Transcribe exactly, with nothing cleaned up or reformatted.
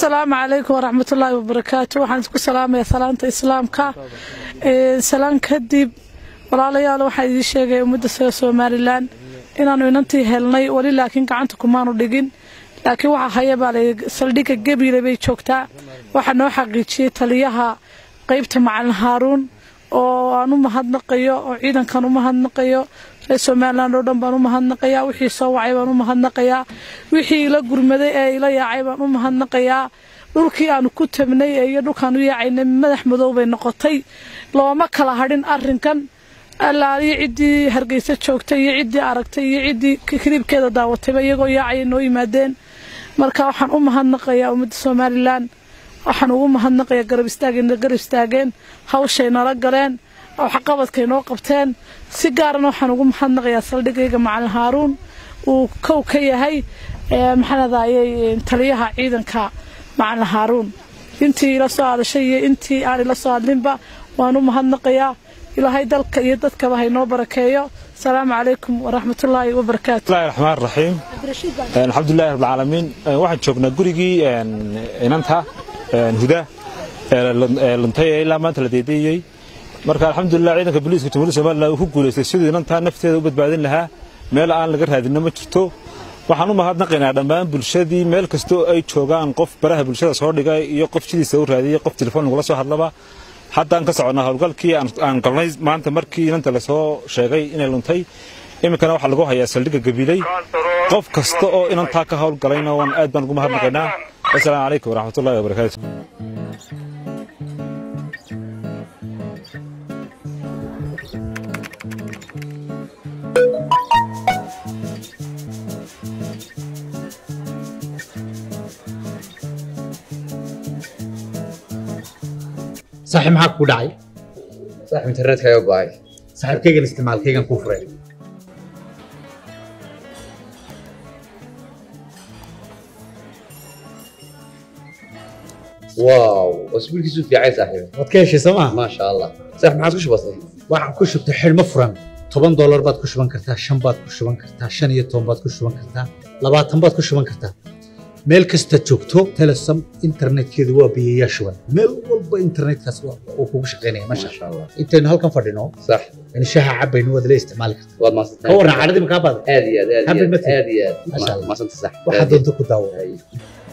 السلام عليكم ورحمة الله وبركاته. waxaan isku salaamay salaanta islaamka ee salaan kadib walaalayaal waxaan idin sheegay ummadda Soomaaliland inaanu inantii helnay wali laakiin gacanta kumaanu dhigin laakiin waxa hayaba saldhiga Gabriel bay joogtaa waxa noo xaqiijiyay taliyaha qaybta Macalin Haruun oo aanu mahadnaqayo oo ciidankan u mahadnaqayo Soomaaliland oo dhan baan u mahadnaqayaa wixii soo wacay baan u mahadnaqayaa wixii la gurmaday ee ila yaacay baan u mahadnaqayaa dhulkii aanu ku tabnay iyo dhulkaan u yaacayna madax madow bay noqotay looma kala hadhin arrinkan allaaliyo cidii Hargeysa joogtay iyo cidii aragtay iyo cidii kiriibkeeda daawatay iyagoo yaacay noo yimaadeen marka waxaan u mahadnaqayaa ummadda Soomaaliland waxaan ugu mahadnaqayaa garab istaageen garab istaageen hawshay nala galeen oo xaqabadkay noo qabteen si gaar ah waxaan ugu mahadnaqayaa saldhigayga Macalin Haruun uu kow ka yahay ee maxanadaayay taliyaha ciidanka Macalin Haruun intii la soo aadashay intii aan la soo aadlinba waan u mahadnaqayaa ilaahay dalka iyo dadka hay noo barakeeyo السلام عليكم ورحمة الله وبركاته. بسم الله الرحمن الرحيم. الحمد لله رب العالمين. واحد شوفنا قريقي إننتها هدا لنتهي إلى ما تلديدي. مركا الحمد لله عيدك بوليس كتبوليس وما له هو بوليس السيد إننتها نفسه وبد بعدين لها مال الآن لقر هذه النمط شتو. وحنو ما هاد نقينا دمان بالشدي مال كستو أي شوغان قف براه بالشدة صور دقاي يقف شدي سور هذه يقف تلفون ولا صور هذا حتى أنك سعنا هالقلكي أن قلنا ما أنت مركي أنت لسه شيء إن لنتي إما كانوا حلقوها يا سلدك قبيلي قف كستو إن أنت كهول قلنا وان أدبن قم هذا قلنا السلام عليكم ورحمة الله وبركاته. صاحب معك وداعي صاحب انترنت كايو باي صاحب كيغن استعمال كيغن كفرين واو اسبوع كيسو في عايز صاحبي وتكيشي سما ما شاء الله صاحب معك وش بسيط waxaan ku shubtay xilmo furan toban dollar baad ku shuban kartaa shan baad ku shuban kartaa shan iyo toban baad ku shuban kartaa labaatan baad ku shuban kartaa meel kasta joogto Telesom internetkeedu waa biyayaa shuban meel walba internetkaas uu kugu shaqeynaya ma sha Allah intaan halkan fadhino صح in shaha cabayno wada la isticmaali kartaa waad ma ka waran caadadii ma ka baad aad iyo aad aad iyo aad ma sha Allah ma santa صح waxa doonto ku daawo